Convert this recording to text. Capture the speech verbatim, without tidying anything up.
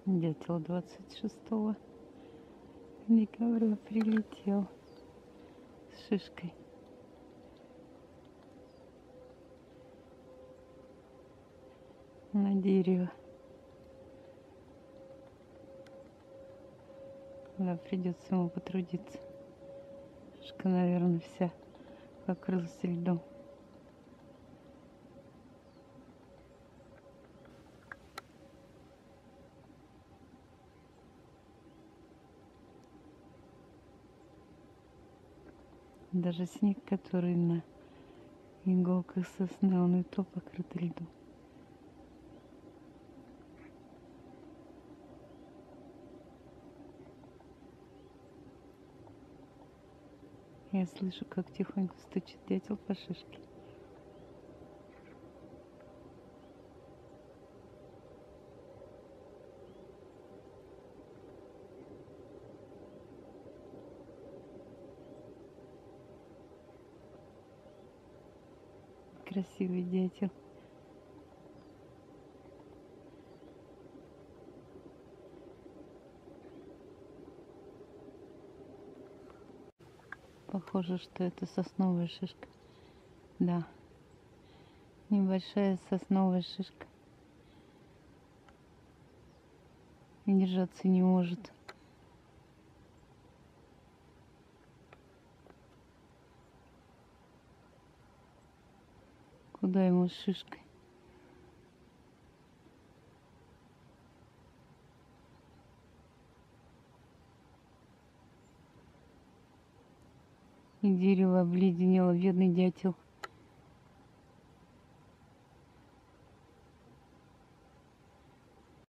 Дятел двадцать шестого декабря прилетел с шишкой. На дерево. Да, придется ему потрудиться. Шишка, наверное, вся покрылась льдом. Даже снег, который на иголках сосны, он и то покрыт льдом. Я слышу, как тихонько стучит дятел по шишке. Красивый дятел. Похоже, что это сосновая шишка. Да, небольшая сосновая шишка. И держаться не может. Куда ему с шишкой? И дерево обледенело, бедный дятел.